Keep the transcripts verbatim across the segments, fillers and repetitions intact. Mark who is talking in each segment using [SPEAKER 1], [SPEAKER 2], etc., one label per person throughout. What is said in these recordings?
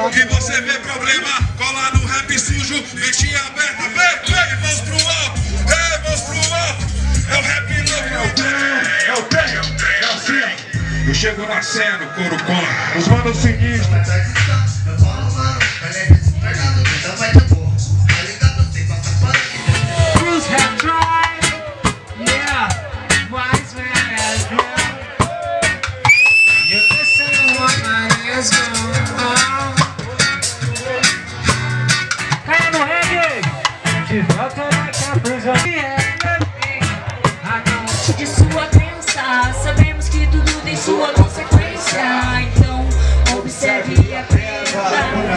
[SPEAKER 1] Que você vê problema, cola no rap sujo, mexinha aberta, vem, vem, vamos pro alto, ei, vamos pro alto. É o rap louco, é o trem, é o trem, é assim. Eu chego nascendo, couro com os manos sinistros.
[SPEAKER 2] De sua crença, sabemos que tudo tem sua consequência. Então, observe e aprenda.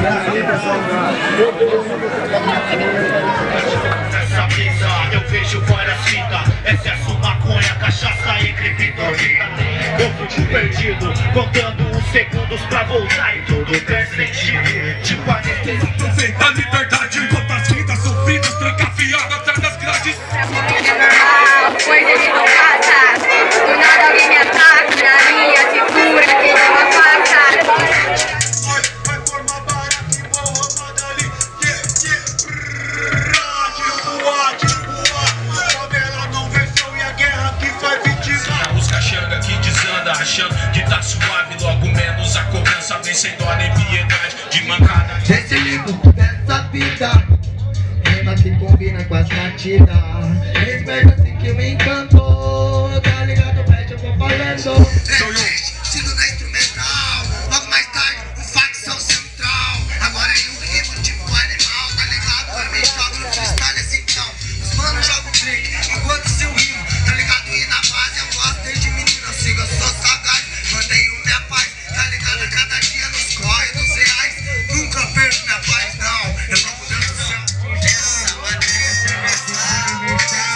[SPEAKER 3] Nessa mesa eu vejo várias fitas: excesso, maconha, cachaça e criptonita. Eu fico perdido, contando os segundos pra voltar e tudo tem sentido. Tipo anestesia.
[SPEAKER 1] A liberdade enquanto as vidas sofridas trancafiadas atrás das grades.
[SPEAKER 4] Coisa de não passa, do nada alguém me ataca, na linha de cura que não passa.
[SPEAKER 1] Vai formar barato e vou rodar ali. Yeah, yeah, tiro voar, tiro voar. A favela não venceu e a guerra que faz vítima. Os caxanga que desanda, achando que tá suave. Logo menos a cobrança vem sem dó nem piedade. De mancada.
[SPEAKER 5] Esse livro dessa vida, rima que combina com as batidas. Respeito assim que me encantou, tá ligado, pede, eu vou falando.
[SPEAKER 6] Sigo na instrumental, logo mais tarde o Facção central. Agora é um rimo tipo animal, tá ligado? Pra mim joga no freestyle assim então. Os manos jogam trick, enquanto seu rimo, tá ligado? E na base eu gosto desde menino, eu sigo, eu sou sagaz. Mantenho minha paz, tá ligado? A cada dia nos corre dos reais. Nunca perco minha paz, não. Eu vou mudando o céu. Essa matriz é essa.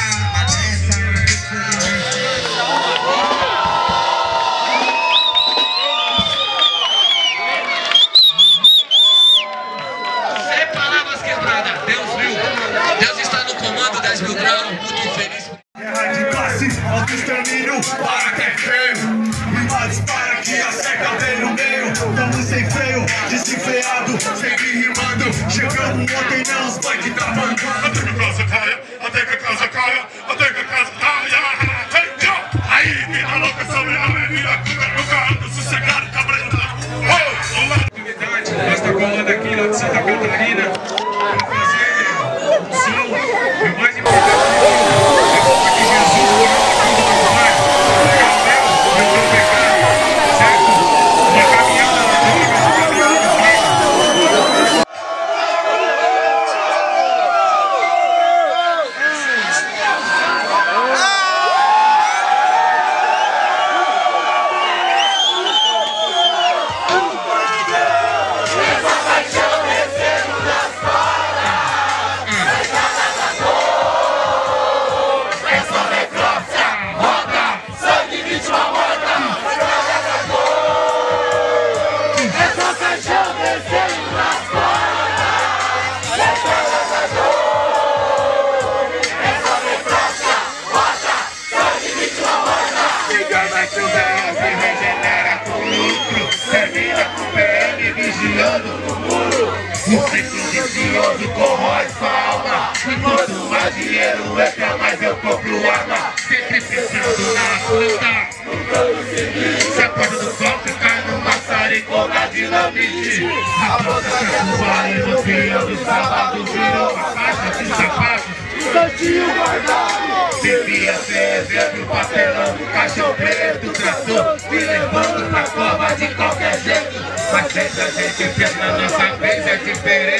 [SPEAKER 1] Guerra de classe, auto-extermínio, para que é feio. Rimados para que a seca vem no meio. Tamo sem freio, desenfreado, sempre rimando. Chegamos ontem, não, os punk tá mancando. Até que a casa caia, até que a casa caia, até que a casa caia. Aí, mina louca, só me não é minha cura. Eu carro sossegado, cabreiro. Oh, olá. Nós tá colando aqui lá de Santa Catarina pra fazer um som. E o mais importante
[SPEAKER 3] o ciclo vicioso corrói sua alma. E quanto mais dinheiro entra, mais eu compro arma. Sempre pensando na fruta. Se a porta do copo cai no maçarico na dinamite. A boca que voa e no fio do sábado virou uma caixa de sapatos. Santinho guardado. Devia ser exemplo, papelão, caixão preto, trator, me levando pra cova de qualquer jeito. Mas sempre a gente pensa, nossa vez é diferente.